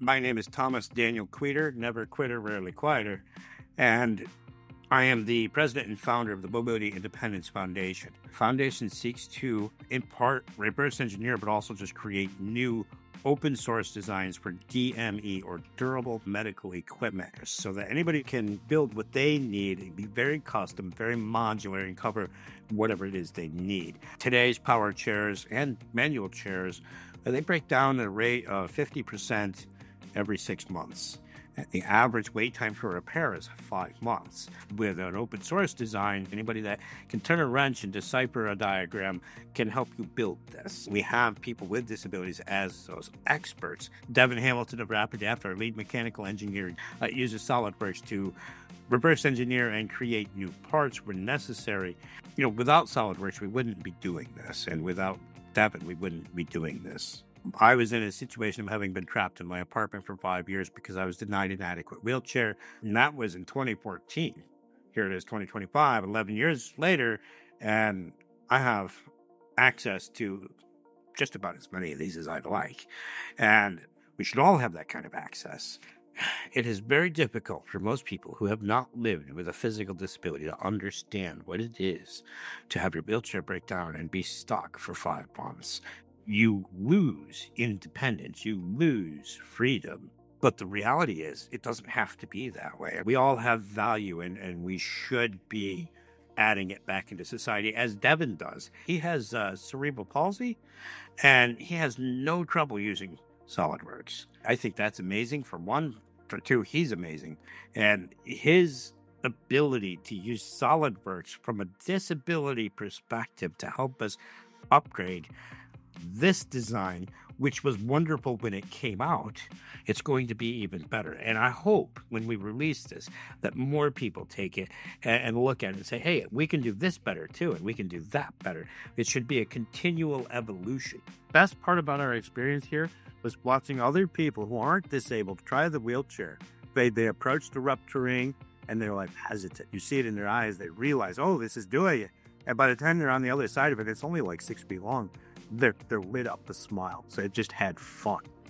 My name is Thomas Daniel Queter, never quitter, rarely quieter, and I am the president and founder of the Mobility Independence Foundation. The foundation seeks to, in part, reverse engineer, but also just create new open source designs for DME, or durable medical equipment, so that anybody can build what they need and be very custom, very modular, and cover whatever it is they need. Today's power chairs and manual chairs, they break down at a rate of 50% every 6 months. The average wait time for repair is 5 months. With an open source design, anybody that can turn a wrench and decipher a diagram can help you build this. We have people with disabilities as those experts. Devin Hamilton of RapAdapt, our lead mechanical engineer, uses Solidworks to reverse engineer and create new parts when necessary. Without Solidworks, we wouldn't be doing this. And without Devin, we wouldn't be doing this. I was in a situation of having been trapped in my apartment for 5 years because I was denied an adequate wheelchair, and that was in 2014. Here it is, 2025, 11 years later, and I have access to just about as many of these as I'd like, and we should all have that kind of access. It is very difficult for most people who have not lived with a physical disability to understand what it is to have your wheelchair break down and be stuck for 5 months. You lose independence, you lose freedom. But the reality is, it doesn't have to be that way. We all have value, and we should be adding it back into society, as Devin does. He has cerebral palsy, and he has no trouble using Solidworks. I think that's amazing, for one. For two, he's amazing. And his ability to use Solidworks from a disability perspective to help us upgrade this design, which was wonderful when it came out, it's going to be even better. And I hope when we release this that more people take it and look at it and say, hey, we can do this better too, and we can do that better. It should be a continual evolution. Best part about our experience here was watching other people who aren't disabled try the wheelchair. They approach the rough terrain and they're like hesitant. You see it in their eyes. They realize, oh, this is doing it. And by the time they're on the other side of it, it's only like 6 feet long. They're lit up with a smile. So it just had fun.